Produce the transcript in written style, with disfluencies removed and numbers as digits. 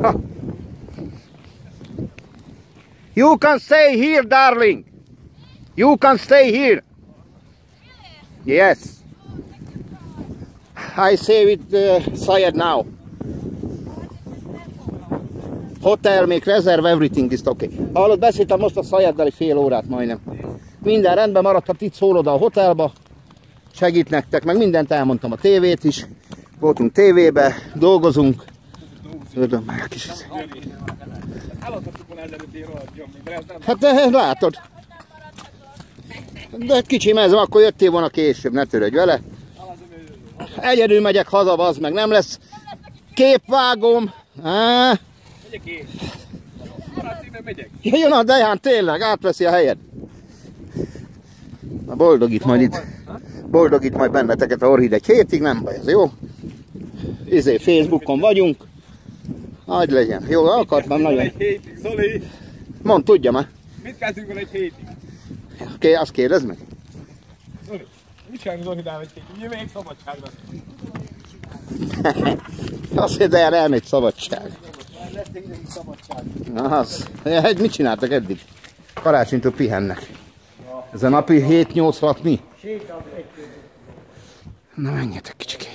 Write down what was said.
You can stay here, darling. You can stay here. Yes. I say with Syed now. Hotel, make reserve, everything is okay. Hallod, beszéltem most a Szajeddel egy fél órát majdnem. Minden rendben maradt, ha itt szól oda a hotelba. Segít nektek, meg mindent elmondtam, a tévét is. Voltunk tévébe, dolgozunk. Ördöm meg a kis... Hát de látod. De kicsim ez, akkor jöttél volna később, ne törődj vele. Egyedül megyek haza, az meg nem lesz képvágom. Jön a Deján, tényleg, átveszi a helyed. Na boldogít majd itt. Boldogít majd benneteket a Orhid egy hétig, nem baj, ez jó? Facebookon vagyunk. Hagy legyen. Jó, akartam nagyon. Egy hétig, Zoli. Mondd, tudja már. Mit kezdünk vele egy hétig? Oké, azt kérdezd meg. Zoli, mit csinálni az Orhidával egy hétig? Ugye még szabadságra? Azt mondja, de elmegy szabadság. Lesz egy szabadság. Az. Mit csináltak eddig? Karácsonytól pihennek. Ez a napi 7-8-6 mi? Na menjetek kicsikét.